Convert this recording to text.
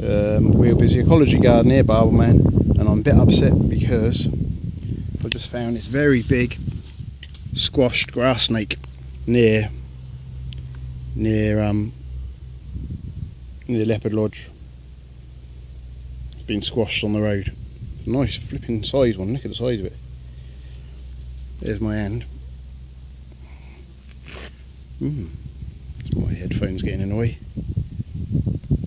Real busy ecology garden here, Barber Man, and I'm a bit upset because I just found this very big squashed grass snake near Leopard Lodge. It's been squashed on the road. Nice flipping size one, look at the size of it. There's my hand. My headphones getting in the way.